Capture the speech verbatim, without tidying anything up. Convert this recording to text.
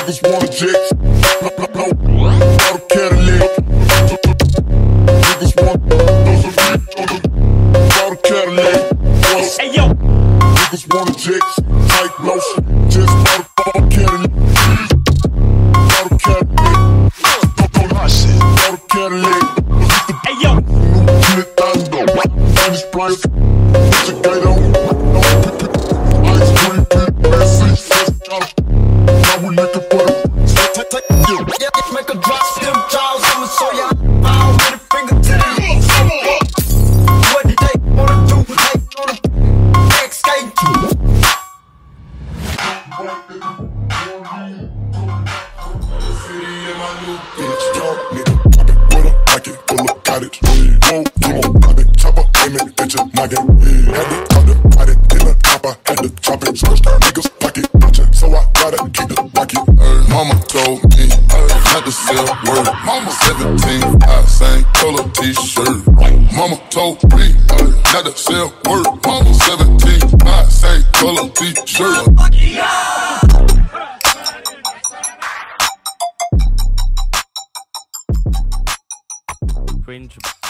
Niggas wanna jets, no, no, no, auto Cadillac. Niggas want those are rich, auto Cadillac. Hey yo, niggas wanna jets, tight lotion, just auto Cadillac. Auto Cadillac, auto Cadillac. Hey yo, new Nintendo, Spanish price, put your gate on, ice cream, Messi, fresh out. Now we looking for the yeah, make a drop, them jaws, I'ma show ya how with a finger to the what did they wanna do? They wanna escape you. City in my new bitch, young nigga, pop it with a pocket full of cottage. Whoa, come on, pop it, chopper, aim it, bitch, a nugget. Had to cut the pot it in the chopper, had to chop it. Niggas pocket, bitch, so I gotta keep the bucket. Mama told me not to sell word. Mama seventeen, I sang color t-shirt. Mama told me not to sell word. Mama seventeen, I sang color t-shirt. Cringe.